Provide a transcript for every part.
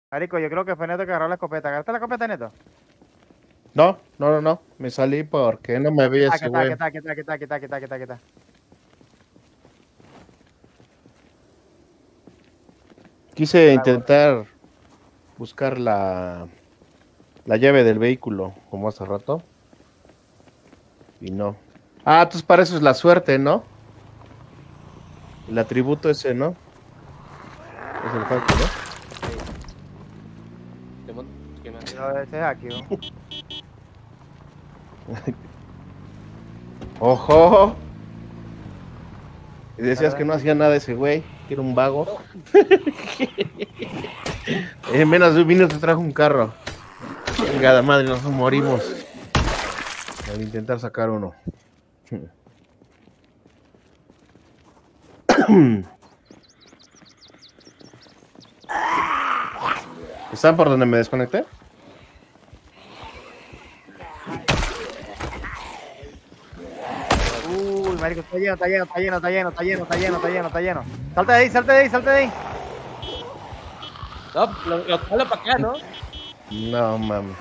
Marico, yo creo que fue Neto que agarró la escopeta. ¿Agarraste la escopeta, Neto? No. Me salí porque no me vi Ah, ese güey. ¿qué tal? Quise intentar buscar la llave del vehículo, como hace rato. Y no. Ah, entonces para eso es la suerte, ¿no? El atributo ese, ¿no? Es el hack, ¿no? Pero ese es aquí, ¿no? ¡Ojo! Y decías que no hacía nada ese güey, que era un vago. En menos de un minuto trajo un carro. Chingada madre, nos morimos al intentar sacar uno. ¿Están por donde me desconecté? Uy, marico, está lleno. Salte de ahí. No, lo jalo para acá, ¿no? No, mames.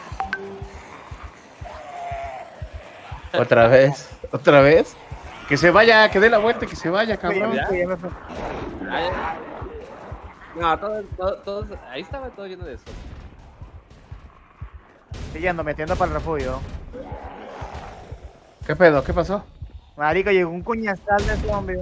¿Otra vez? Que se vaya, que dé la vuelta, que se vaya, cabrón. Ya me fui. No, todos, ahí estaba todo lleno de eso. Siguiendo, metiendo para el refugio. ¿Qué pedo? ¿Qué pasó? Marico, llegó un cuñazal de zombie.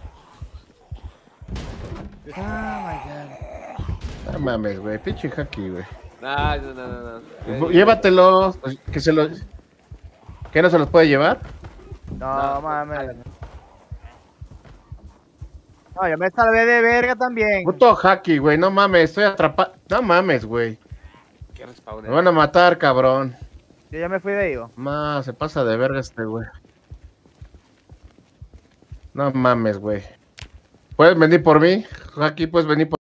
Ah, my God. No mames, güey, pinche hacky, güey. No. Llévatelos, que se los... ¿Qué no se los puede llevar? No, mames. No, yo me salvé de verga también. Puto hacky, güey, no mames, estoy atrapado. No mames, güey. Qué respawner. Me van a matar, cabrón. Yo ya me fui de ahí. Se pasa de verga este güey. No mames, güey. ¿Puedes venir por mí? Hacky, ¿puedes venir por